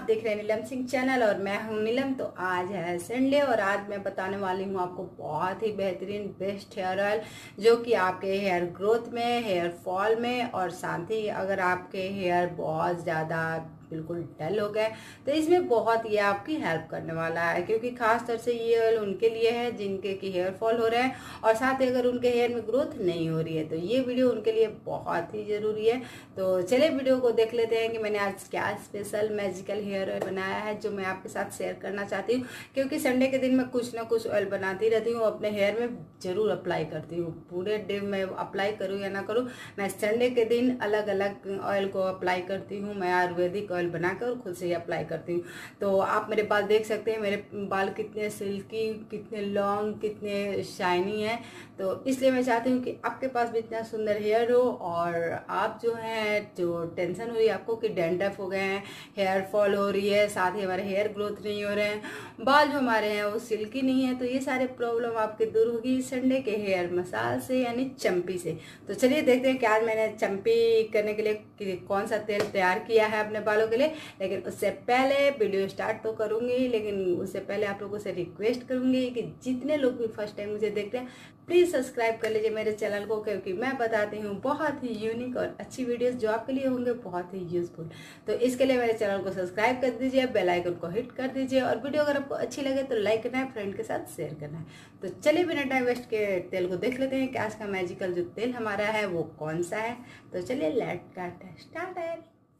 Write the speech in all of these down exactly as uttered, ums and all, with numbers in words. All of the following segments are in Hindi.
देख रहे हैं नीलम सिंह चैनल और मैं हूं नीलम। तो आज है संडे और आज मैं बताने वाली हूं आपको बहुत ही बेहतरीन बेस्ट हेयर ऑयल जो कि आपके हेयर ग्रोथ में, हेयर फॉल में और साथ ही अगर आपके हेयर बहुत ज़्यादा बिल्कुल डल हो गए तो इसमें बहुत ये आपकी हेल्प करने वाला है, क्योंकि खास तौर से ये ऑयल उनके लिए है जिनके की हेयर फॉल हो रहे हैं और साथ ही अगर उनके हेयर में ग्रोथ नहीं हो रही है तो ये वीडियो उनके लिए बहुत ही ज़रूरी है। तो चलिए वीडियो को देख लेते हैं कि मैंने आज क्या स्पेशल मैजिकल हेयर ऑयल बनाया है जो मैं आपके साथ शेयर करना चाहती हूँ, क्योंकि संडे के दिन मैं कुछ ना कुछ ऑयल बनाती रहती हूँ, अपने हेयर में ज़रूर अप्लाई करती हूँ। पूरे डे में अप्लाई करूँ या ना करूँ, मैं संडे के दिन अलग अलग ऑयल को अप्लाई करती हूँ। मैं आयुर्वेदिक ऑयल बनाकर खुद से ही अप्लाई करती हूँ। तो आप मेरे बाल देख सकते हैं, मेरे बाल कितने सिल्की, कितने लॉन्ग, कितने शाइनी हैं। तो इसलिए मैं चाहती हूँ कि आपके पास भी इतना सुंदर हेयर हो और आप जो है जो टेंशन हो रही है आपको कि डैंड्रफ हो गए हैं, हेयर फॉल हो रही है, साथ ही हमारे हेयर ग्रोथ नहीं हो रहे हैं, बाल जो हमारे हैं वो सिल्की नहीं है, तो ये सारे प्रॉब्लम आपके दूर होगी संडे के हेयर मसाज से यानी चंपी से। तो चलिए देखते हैं कि आज मैंने चंपी करने के लिए कौन सा तेल तैयार किया है अपने बालों के लिए। लेकिन उससे पहले वीडियो स्टार्ट तो करूंगी, लेकिन उससे पहले आप लोगों से रिक्वेस्ट करूंगी कि जितने लोग भी फर्स्ट टाइम मुझे देख रहे हैं प्लीज़ सब्सक्राइब कर लीजिए मेरे चैनल को, क्योंकि मैं बताती हूँ बहुत ही यूनिक और अच्छी वीडियोस जो आपके लिए होंगे बहुत ही यूजफुल। तो इसके लिए मेरे चैनल को सब्सक्राइब कर दीजिए, बेल आइकन को हिट कर दीजिए और वीडियो अगर आपको अच्छी लगे तो लाइक करना है, फ्रेंड के साथ शेयर करना है। तो चलिए बिना टाइम वेस्ट के तेल को देख लेते हैं कि आज का मैजिकल जो तेल हमारा है वो कौन सा है। तो चलिए लेट गेट स्टार्टेड।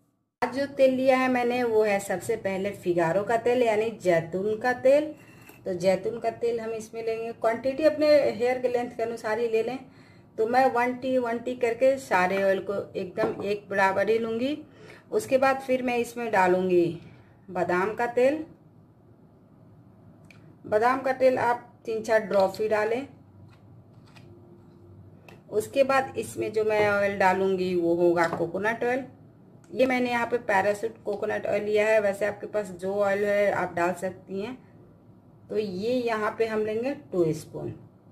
आज जो तेल लिया है मैंने वो है सबसे पहले फिगारो का तेल यानी जैतून का तेल। तो जैतून का तेल हम इसमें लेंगे, क्वांटिटी अपने हेयर के लेंथ के अनुसार ही ले लें। तो मैं वन टी वन टी करके सारे ऑयल को एकदम एक बराबर ही लूँगी। उसके बाद फिर मैं इसमें डालूँगी बादाम का तेल। बादाम का तेल आप तीन चार ड्रॉप ही डालें। उसके बाद इसमें जो मैं ऑयल डालूँगी वो होगा कोकोनट ऑयल। ये मैंने यहाँ पे पैराशूट कोकोनट ऑयल लिया है, वैसे आपके पास जो ऑयल है आप डाल सकती हैं। तो ये यहाँ पे हम लेंगे टू स्पून।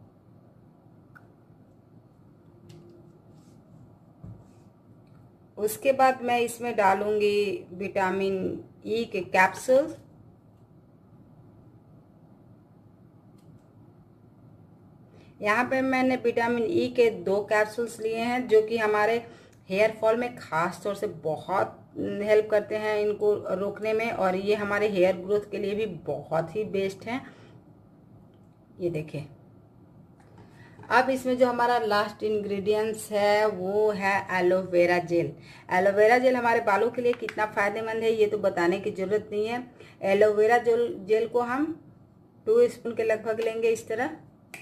उसके बाद मैं इसमें डालूंगी विटामिन ई के कैप्सूल। यहाँ पे मैंने विटामिन ई के दो कैप्सूल्स लिए हैं जो कि हमारे हेयर फॉल में खास तौर से बहुत हेल्प करते हैं इनको रोकने में, और ये हमारे हेयर ग्रोथ के लिए भी बहुत ही बेस्ट हैं। ये देखिए। अब इसमें जो हमारा लास्ट इंग्रेडिएंट्स है वो है एलोवेरा जेल। एलोवेरा जेल हमारे बालों के लिए कितना फ़ायदेमंद है ये तो बताने की ज़रूरत नहीं है। एलोवेरा जेल जेल को हम टू स्पून के लगभग लेंगे इस तरह,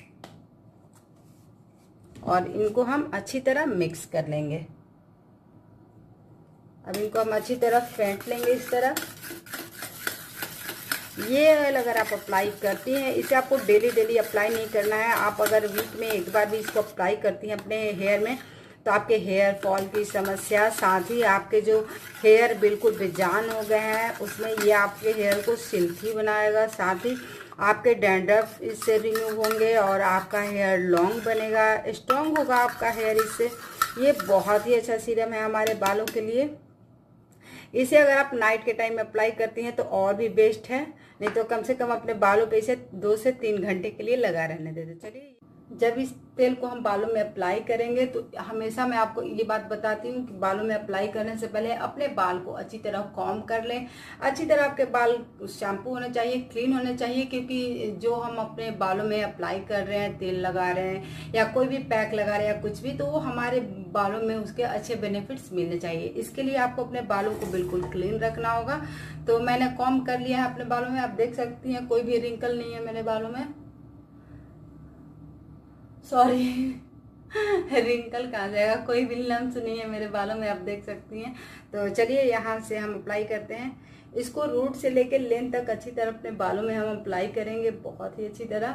और इनको हम अच्छी तरह मिक्स कर लेंगे। अब इनको हम अच्छी तरह फेंट लेंगे इस तरह। ये ऑयल अगर आप अप्लाई करती हैं, इसे आपको डेली डेली अप्लाई नहीं करना है। आप अगर वीक में एक बार भी इसको अप्लाई करती हैं अपने हेयर में तो आपके हेयर फॉल की समस्या, साथ ही आपके जो हेयर बिल्कुल बेजान हो गए हैं उसमें ये आपके हेयर को सिल्की बनाएगा, साथ ही आपके डैंड्रफ इससे रिमूव होंगे और आपका हेयर लॉन्ग बनेगा, स्ट्रॉन्ग होगा आपका हेयर इससे। ये बहुत ही अच्छा सीरम है हमारे बालों के लिए। इसे अगर आप नाइट के टाइम में अप्लाई करती हैं तो और भी बेस्ट है, नहीं तो कम से कम अपने बालों पे इसे दो से तीन घंटे के लिए लगा रहने देते। चलिए, जब इस तेल को हम बालों में अप्लाई करेंगे तो हमेशा मैं आपको ये बात बताती हूँ कि बालों में अप्लाई करने से पहले अपने बाल को अच्छी तरह कॉम कर लें। अच्छी तरह आपके बाल शैम्पू होने चाहिए, क्लीन होने चाहिए, क्योंकि जो हम अपने बालों में अप्लाई कर रहे हैं, तेल लगा रहे हैं या कोई भी पैक लगा रहे हैं या कुछ भी, तो वो हमारे बालों में उसके अच्छे बेनिफिट्स मिलने चाहिए। इसके लिए आपको अपने बालों को बिल्कुल क्लीन रखना होगा। तो मैंने कॉम कर लिया है अपने बालों में, आप देख सकती हैं कोई भी रिंकल नहीं है मेरे बालों में। सॉरी रिंकल कहाँ जाएगा, कोई भी लम्स नहीं है मेरे बालों में, आप देख सकती हैं। तो चलिए यहाँ से हम अप्लाई करते हैं। इसको रूट से लेकर लेंथ तक अच्छी तरह अपने बालों में हम अप्लाई करेंगे बहुत ही अच्छी तरह।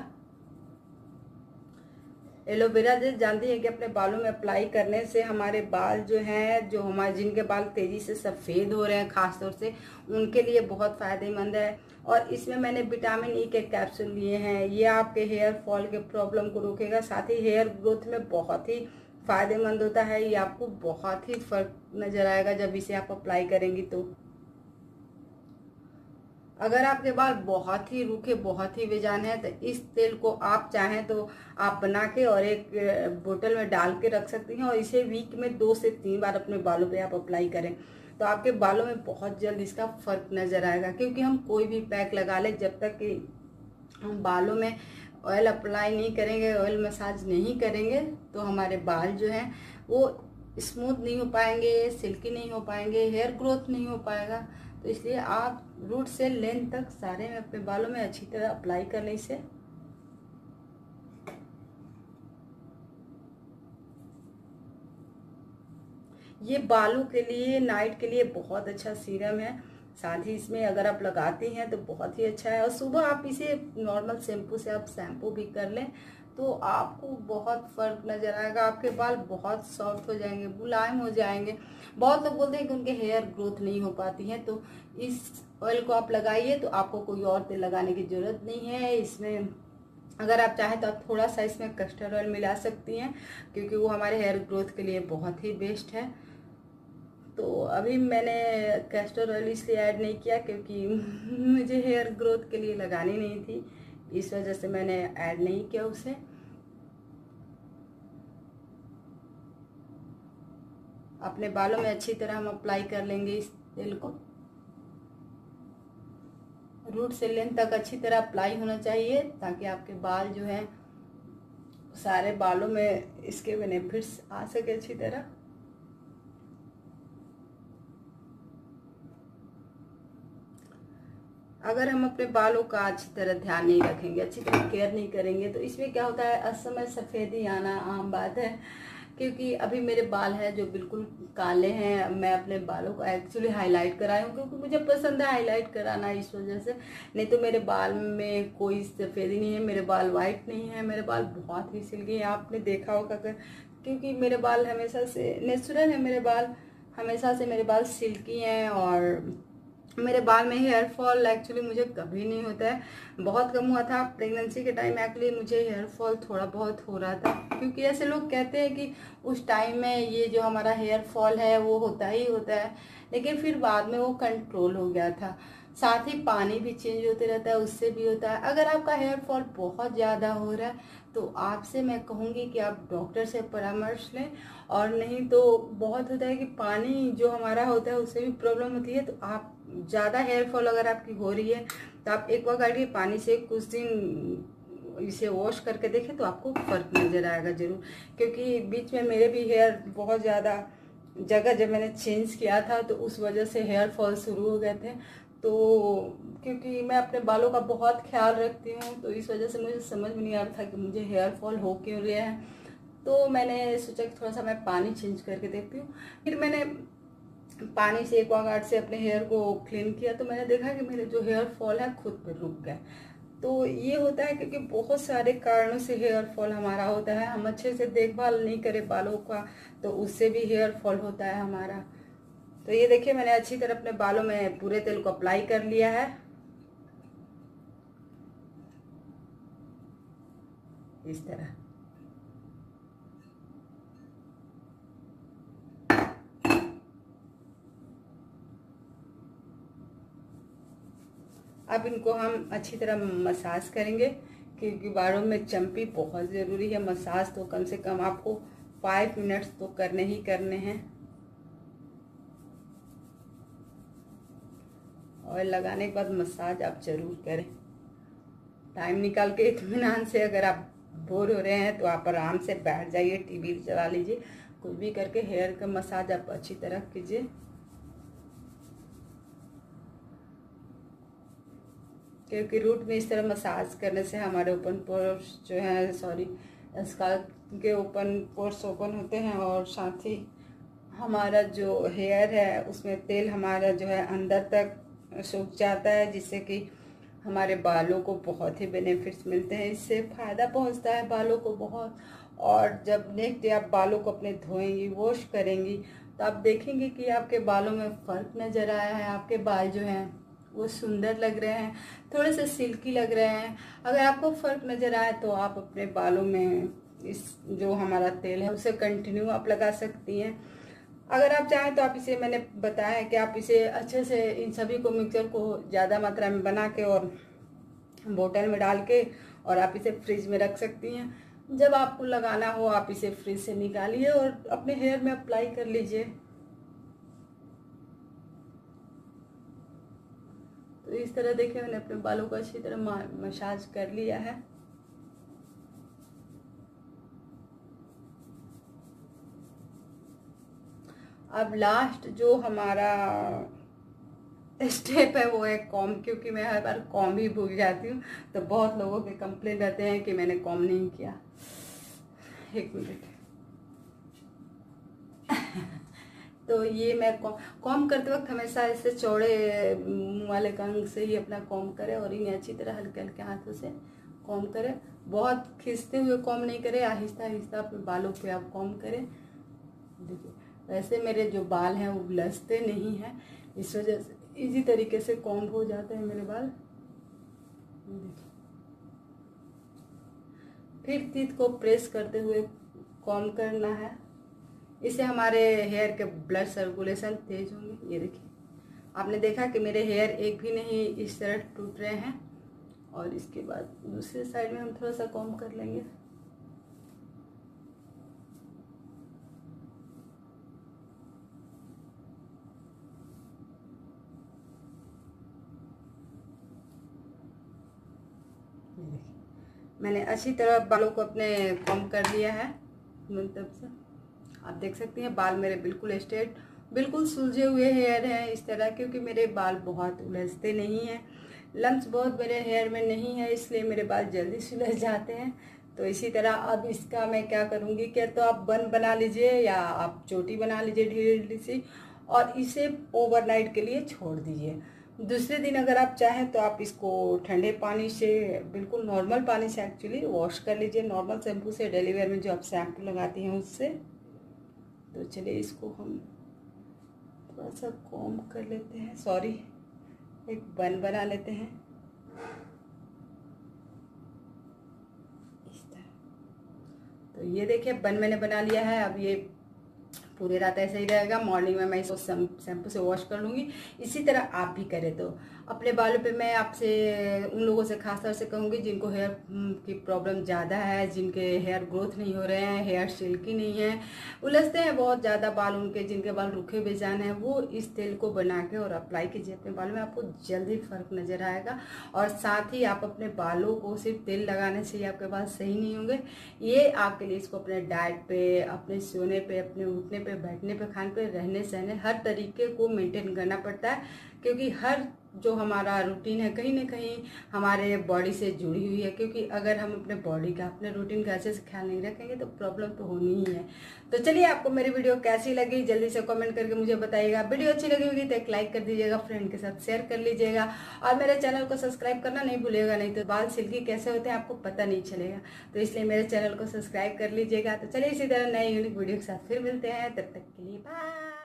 एलोवेरा जेल जानती है कि अपने बालों में अप्लाई करने से हमारे बाल जो हैं, जो हमारे जिनके बाल तेजी से सफ़ेद हो रहे हैं खास तौर से, उनके लिए बहुत फ़ायदेमंद है। और इसमें मैंने विटामिन ई के कैप्सूल लिए हैं, ये आपके हेयर फॉल के प्रॉब्लम को रोकेगा, साथ ही हेयर ग्रोथ में बहुत ही फ़ायदेमंद होता है। ये आपको बहुत ही फ़र्क नज़र आएगा जब इसे आप अप्लाई करेंगी। तो अगर आपके बाल बहुत ही रूखे, बहुत ही बेजान है, तो इस तेल को आप चाहें तो आप बना के और एक बोतल में डाल के रख सकती हैं और इसे वीक में दो से तीन बार अपने बालों पे आप अप्लाई करें तो आपके बालों में बहुत जल्द इसका फर्क नजर आएगा। क्योंकि हम कोई भी पैक लगा ले, जब तक कि हम बालों में ऑयल अप्लाई नहीं करेंगे, ऑयल मसाज नहीं करेंगे, तो हमारे बाल जो हैं वो स्मूथ नहीं हो पाएंगे, सिल्की नहीं हो पाएंगे, हेयर ग्रोथ नहीं हो पाएगा। तो इसलिए आप रूट से लेंथ तक सारे में अपने बालों में अच्छी तरह अप्लाई कर लें इसे। ये बालों के लिए, नाइट के लिए बहुत अच्छा सीरम है। साथ ही इसमें अगर आप लगाती हैं तो बहुत ही अच्छा है। और सुबह आप इसे नॉर्मल शैम्पू से आप शैम्पू भी कर लें तो आपको बहुत फर्क नजर आएगा। आपके बाल बहुत सॉफ्ट हो जाएंगे, मुलायम हो जाएंगे। बहुत लोग बोलते हैं कि उनके हेयर ग्रोथ नहीं हो पाती है, तो इस ऑयल को आप लगाइए तो आपको कोई और तेल लगाने की जरूरत नहीं है। इसमें अगर आप चाहें तो आप थोड़ा सा इसमें कस्टर्ड ऑयल मिला सकती हैं, क्योंकि वो हमारे हेयर ग्रोथ के लिए बहुत ही बेस्ट है। तो अभी मैंने कैस्टर ऑयल इसलिए ऐड नहीं किया क्योंकि मुझे हेयर ग्रोथ के लिए लगानी नहीं थी, इस वजह से मैंने ऐड नहीं किया उसे। अपने बालों में अच्छी तरह हम अप्लाई कर लेंगे इस तेल को। रूट से लेंथ तक अच्छी तरह अप्लाई होना चाहिए ताकि आपके बाल जो हैं सारे बालों में इसके बेनिफिट्स आ सके अच्छी तरह। अगर हम अपने बालों का अच्छी तरह ध्यान नहीं रखेंगे, अच्छी तरह केयर नहीं करेंगे, तो इसमें क्या होता है, असमय सफ़ेदी आना आम बात है। क्योंकि अभी मेरे बाल हैं जो बिल्कुल काले हैं, मैं अपने बालों को एक्चुअली हाईलाइट कराई हूँ क्योंकि मुझे पसंद है हाईलाइट कराना, इस वजह से। नहीं तो मेरे बाल में कोई सफ़ेदी नहीं है, मेरे बाल वाइट नहीं है, मेरे बाल बहुत ही सिल्की है। आपने देखा होगा अगर, क्योंकि मेरे बाल हमेशा से नेचुरल है, मेरे बाल हमेशा से मेरे बाल सिल्की हैं। और मेरे बाल में हेयर फॉल एक्चुअली मुझे कभी नहीं होता है, बहुत कम हुआ था प्रेगनेंसी के टाइम। एक्चुअली मुझे हेयर फॉल थोड़ा बहुत हो रहा था, क्योंकि ऐसे लोग कहते हैं कि उस टाइम में ये जो हमारा हेयर फॉल है वो होता ही होता है, लेकिन फिर बाद में वो कंट्रोल हो गया था। साथ ही पानी भी चेंज होते रहता है, उससे भी होता है। अगर आपका हेयर फॉल बहुत ज़्यादा हो रहा है तो आपसे मैं कहूँगी कि आप डॉक्टर से परामर्श लें। और नहीं तो बहुत होता है कि पानी जो हमारा होता है उससे भी प्रॉब्लम होती है। तो आप ज़्यादा हेयर फॉल अगर आपकी हो रही है तो आप एक्वागार्ड के पानी से कुछ दिन इसे वॉश करके देखें तो आपको फर्क नज़र आएगा ज़रूर। क्योंकि बीच में मेरे भी हेयर बहुत ज़्यादा जगह जब मैंने चेंज किया था तो उस वजह से हेयर फॉल शुरू हो गए थे। तो क्योंकि मैं अपने बालों का बहुत ख्याल रखती हूँ तो इस वजह से मुझे समझ में नहीं आ रहा था कि मुझे हेयर फॉल हो क्यों रहा है। तो मैंने सोचा कि थोड़ा सा मैं पानी चेंज करके देखती हूँ। फिर मैंने पानी से एक्वागार्ड से अपने हेयर को क्लीन किया तो मैंने देखा कि मेरे जो हेयर फॉल है खुद पे रुक गए। तो ये होता है क्योंकि बहुत सारे कारणों से हेयर फॉल हमारा होता है। हम अच्छे से देखभाल नहीं करें बालों का तो उससे भी हेयर फॉल होता है हमारा। तो ये देखिए मैंने अच्छी तरह अपने बालों में पूरे तेल को अप्लाई कर लिया है इस तरह। अब इनको हम अच्छी तरह मसाज करेंगे क्योंकि बालों में चम्पी बहुत ज़रूरी है। मसाज तो कम से कम आपको फाइव मिनट्स तो करने ही करने हैं। ऑयल लगाने के बाद मसाज आप जरूर करें, टाइम निकाल के इत्मीनान से। अगर आप बोर हो रहे हैं तो आप आराम से बैठ जाइए, टीवी चला लीजिए, कुछ भी करके हेयर का मसाज आप अच्छी तरह कीजिए। क्योंकि रूट में इस तरह मसाज करने से हमारे ओपन पोर्स जो है, सॉरी स्काल्प के ओपन पोर्स ओपन होते हैं और साथ ही हमारा जो हेयर है उसमें तेल हमारा जो है अंदर तक सूख जाता है, जिससे कि हमारे बालों को बहुत ही बेनिफिट्स मिलते हैं। इससे फ़ायदा पहुंचता है बालों को बहुत। और जब नेक्स्ट डे आप बालों को अपने धोएंगी, वॉश करेंगी, तो आप देखेंगे कि आपके बालों में फ़र्क नज़र आया है। आपके बाल जो हैं वो सुंदर लग रहे हैं, थोड़े से सिल्की लग रहे हैं। अगर आपको फ़र्क नज़र आए तो आप अपने बालों में इस जो हमारा तेल है उसे कंटिन्यू आप लगा सकती हैं। अगर आप चाहें तो आप इसे, मैंने बताया कि आप इसे अच्छे से इन सभी को मिक्सचर को ज़्यादा मात्रा में बना के और बोतल में डाल के और आप इसे फ्रिज में रख सकती हैं। जब आपको लगाना हो आप इसे फ्रिज से निकालिए और अपने हेयर में अप्लाई कर लीजिए। तो इस तरह देखिए मैंने अपने बालों को अच्छी तरह मसाज कर लिया है। अब लास्ट जो हमारा स्टेप है वो है कॉम, क्योंकि मैं हर बार कॉम ही भूल जाती हूँ। तो बहुत लोगों के कंप्लेंट रहते हैं कि मैंने कॉम नहीं किया। एक मिनट। तो ये मैं कॉम करते वक्त हमेशा ऐसे चौड़े मुंह वाले कंघ से ही अपना कॉम करें और इन्हें अच्छी तरह हल्के हल्के हाथों से कॉम करें। बहुत खींचते हुए कॉम नहीं करें, आहिस्ता आहिस्ता अपने बालों पे आप कॉम करें। देखिए वैसे मेरे जो बाल हैं वो उलझते नहीं हैं, इस वजह से इजी तरीके से कॉम हो जाते हैं मेरे बाल। फिर टीथ को प्रेस करते हुए कॉम करना है, इससे हमारे हेयर के ब्लड सर्कुलेशन तेज होंगे। ये देखिए आपने देखा कि मेरे हेयर एक भी नहीं इस तरह टूट रहे हैं। और इसके बाद दूसरे साइड में हम थोड़ा सा कॉम कर लेंगे। मैंने अच्छी तरह बालों को अपने कॉम कर लिया है मतलब से। आप देख सकती हैं बाल मेरे बिल्कुल स्ट्रेट, बिल्कुल सुलझे हुए हेयर हैं इस तरह, क्योंकि मेरे बाल बहुत उलझते नहीं हैं। लम्स बहुत मेरे हेयर में नहीं है, इसलिए मेरे बाल जल्दी सुलझ जाते हैं। तो इसी तरह अब इसका मैं क्या करूँगी, क्या तो आप बन बना लीजिए या आप चोटी बना लीजिए ढीली ढीली सी, और इसे ओवरनाइट के लिए छोड़ दीजिए। दूसरे दिन अगर आप चाहें तो आप इसको ठंडे पानी से, बिल्कुल नॉर्मल पानी से एक्चुअली वॉश कर लीजिए, नॉर्मल शैम्पू से, डेली वेयर में जो आप शैम्पू लगाती हैं उससे। तो चलिए इसको हम थोड़ा सा कॉम कर लेते हैं, सॉरी एक बन बना लेते हैं इस तरह। तो ये देखिए बन मैंने बना लिया है। अब ये पूरी रात ऐसे ही रहेगा, मॉर्निंग में मैं इसको शैम्पू से वॉश कर लूँगी। इसी तरह आप भी करें। तो अपने बालों पे मैं आपसे उन लोगों से खास तौर से कहूँगी जिनको हेयर की प्रॉब्लम ज़्यादा है, जिनके हेयर ग्रोथ नहीं हो रहे हैं, हेयर सिल्की नहीं है, उलझते हैं बहुत ज़्यादा बाल उनके, जिनके बाल रूखे बेजान हैं, वो इस तेल को बना के और अप्लाई कीजिए अपने बालों में, आपको जल्दी फर्क नज़र आएगा। और साथ ही आप अपने बालों को सिर्फ तेल लगाने से ही आपके बाल सही नहीं होंगे, ये आपके लिए इसको अपने डाइट पे, अपने सोने पे, अपने उठने पे, बैठने पे, खाने पे, रहने सहने हर तरीके को मेंटेन करना पड़ता है। क्योंकि हर जो हमारा रूटीन है कहीं ना कहीं हमारे बॉडी से जुड़ी हुई है। क्योंकि अगर हम अपने बॉडी का, अपने रूटीन का अच्छे से ख्याल नहीं रखेंगे तो प्रॉब्लम तो होनी ही है। तो चलिए आपको मेरी वीडियो कैसी लगी जल्दी से कमेंट करके मुझे बताइएगा। वीडियो अच्छी लगी होगी तो एक लाइक कर दीजिएगा, फ्रेंड के साथ शेयर कर लीजिएगा और मेरे चैनल को सब्सक्राइब करना नहीं भूलिएगा, नहीं तो बाल सिल्की कैसे होते हैं आपको पता नहीं चलेगा। तो इसलिए मेरे चैनल को सब्सक्राइब कर लीजिएगा। तो चलिए इसी तरह नए यूनिक वीडियो के साथ फिर मिलते हैं, तब तक के लिए बाय।